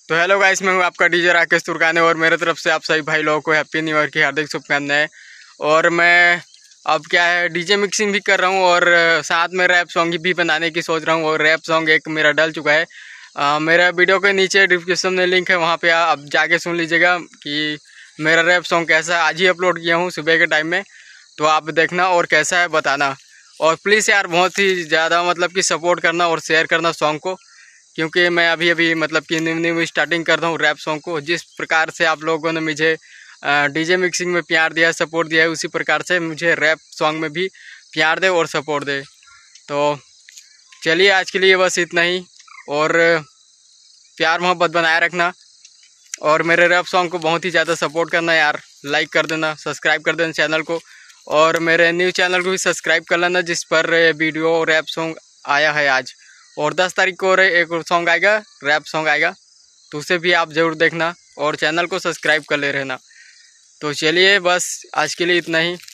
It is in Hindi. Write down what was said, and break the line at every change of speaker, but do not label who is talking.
तो हेलो गाइस, मैं हूँ आपका डीजे राकेश तुर्काने और मेरे तरफ से आप सभी भाई लोगों को हैप्पी न्यू ईयर की हार्दिक शुभकामनाएं। और मैं अब क्या है डीजे मिक्सिंग भी कर रहा हूँ और साथ में रैप सॉन्ग भी बनाने की सोच रहा हूँ। और रैप सॉन्ग एक मेरा डल चुका है। मेरा वीडियो के नीचे डिस्क्रिप्शन में लिंक है, वहाँ पे आप जाके सुन लीजिएगा कि मेरा रैप सॉन्ग कैसा है। आज ही अपलोड किया हूँ सुबह के टाइम में, तो आप देखना और कैसा है बताना। और प्लीज़ यार बहुत ही ज़्यादा मतलब कि सपोर्ट करना और शेयर करना सॉन्ग को, क्योंकि मैं अभी मतलब कि न्यू स्टार्टिंग कर रहा हूँ रैप सॉन्ग को। जिस प्रकार से आप लोगों ने मुझे डीजे मिक्सिंग में प्यार दिया है, सपोर्ट दिया है, उसी प्रकार से मुझे रैप सॉन्ग में भी प्यार दे और सपोर्ट दे। तो चलिए आज के लिए बस इतना ही, और प्यार मोहब्बत बनाए रखना और मेरे रैप सॉन्ग को बहुत ही ज़्यादा सपोर्ट करना यार। लाइक कर देना, सब्सक्राइब कर देना चैनल को, और मेरे न्यू चैनल को भी सब्सक्राइब कर लेना जिस पर वीडियो रैप सॉन्ग आया है आज। और 10 तारीख को एक सॉन्ग आएगा, रैप सॉन्ग आएगा, तो उसे भी आप ज़रूर देखना और चैनल को सब्सक्राइब कर ले रहना। तो चलिए बस आज के लिए इतना ही।